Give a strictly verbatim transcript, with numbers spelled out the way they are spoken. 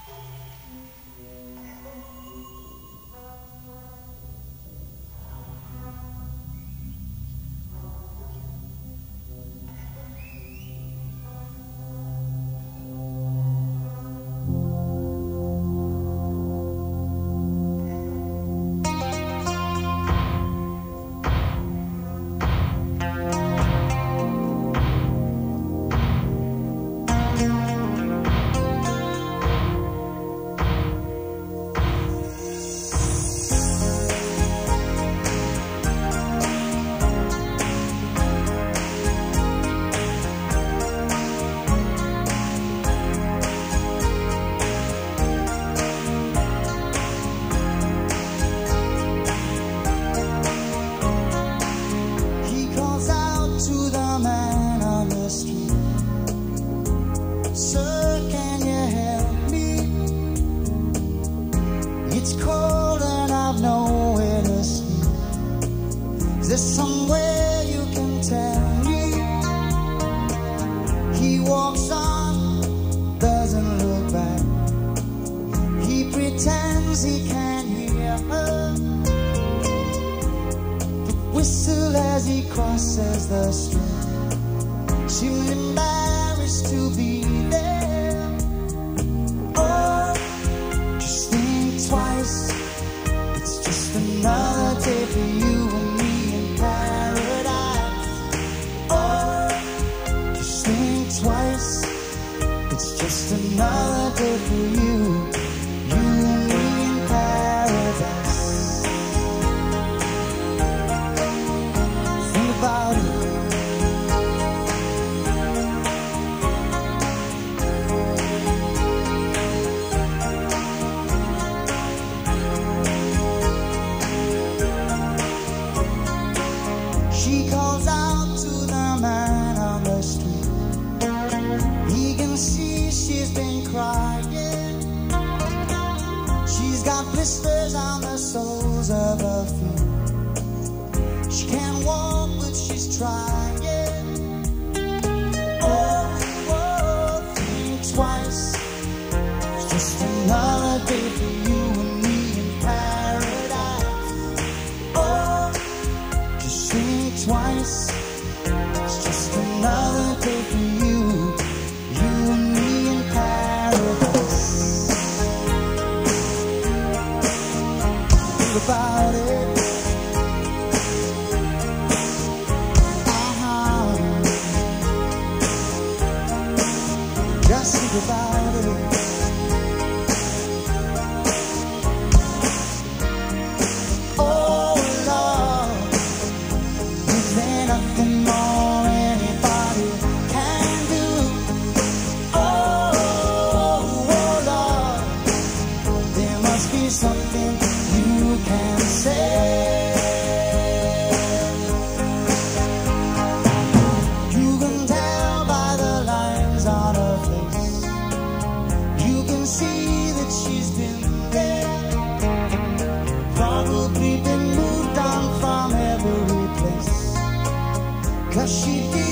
Is there somewhere you can tell me? He walks on, doesn't look back. He pretends he can't hear her, but whistle as he crosses the street. Seems embarrassed to be there. Oh, just think twice. It's just another day for you and me in paradise. Oh, just think twice. It's just another day for you, you and me in paradise. Think about it. She calls out to the man on the street. He can see she's been crying. She's got blisters on the soles of her feet. She can't walk, but she's trying. Oh, oh, think twice. It's just another day for you and me in paradise. Oh, just think twice. It's just another day for you, you and me in paradise. Think about it. Uh-huh. Just think about it. Oh Lord, is there nothing more anybody can do? Oh, oh Lord, there must be something you can say. You can tell by the lines on her face. You can see that she's been there, probably been moved on from every place. 'Cause she did